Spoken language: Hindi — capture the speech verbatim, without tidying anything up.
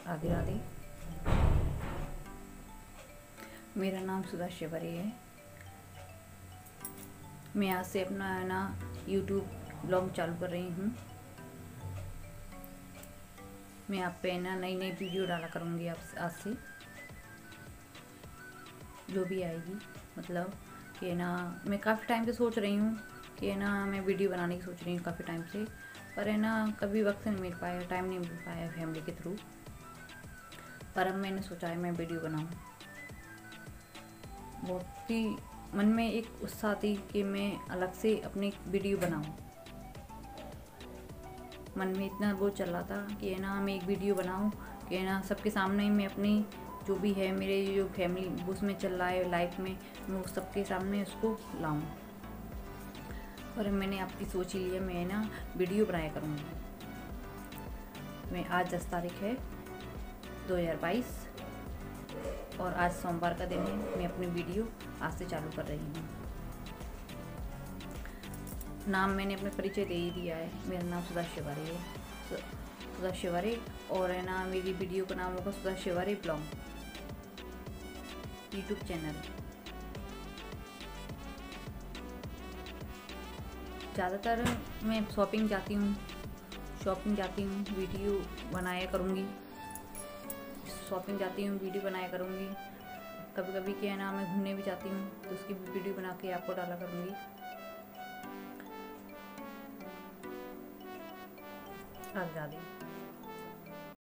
राधे राधे। मेरा नाम सुधा शिवरे है। मैं आज से अपना है ना यूट्यूब ब्लॉग चालू कर रही हूँ। मैं आप पे ना नई नई वीडियो डाला करूँगी आप आज से, जो भी आएगी। मतलब कि ना मैं काफ़ी टाइम से सोच रही हूँ कि ना मैं वीडियो बनाने की सोच रही हूँ काफ़ी टाइम से, पर है ना कभी वक्त नहीं मिल पाया, टाइम नहीं मिल पाया फैमिली के थ्रू। पर अब मैंने सोचा है मैं वीडियो बनाऊँ। बहुत ही मन में एक उत्साह थी कि मैं अलग से अपनी वीडियो बनाऊँ। मन में इतना वो चल रहा था कि है ना मैं एक वीडियो बनाऊँ कि है ना सबके सामने मैं अपनी जो भी है मेरे जो फैमिली उसमें चल रहा है लाइफ में, मैं उस सबके सामने उसको लाऊं। और मैंने आपकी सोच ही लिया, मैं ना वीडियो बनाया करूँगी। मैं आज दस तारीख है दो हज़ार बाईस और आज सोमवार का दिन है। मैं अपनी वीडियो आज से चालू कर रही हूँ। नाम मैंने अपने परिचय दे ही दिया है। मेरा नाम सुधा शिवरे है, सुधा शिवरे। और है ना मेरी वीडियो का नाम होगा Sudha Shivre blog YouTube channel. ज़्यादातर मैं शॉपिंग जाती हूँ शॉपिंग जाती हूँ वीडियो बनाया करूँगी। शॉपिंग जाती हूँ वीडियो बनाया करूँगी। कभी कभी क्या है ना मैं घूमने भी जाती हूँ तो उसकी वीडियो बना के आपको डाला करूँगी। राधे राधे।